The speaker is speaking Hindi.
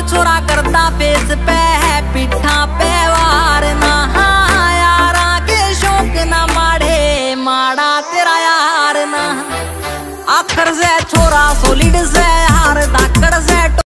छोरा करता फेस पे है पिठा पे वार ना यारा के शौक ना माड़े माड़ा तेरा यार ना आखर से छोरा सोलिड से हार धाकड़ से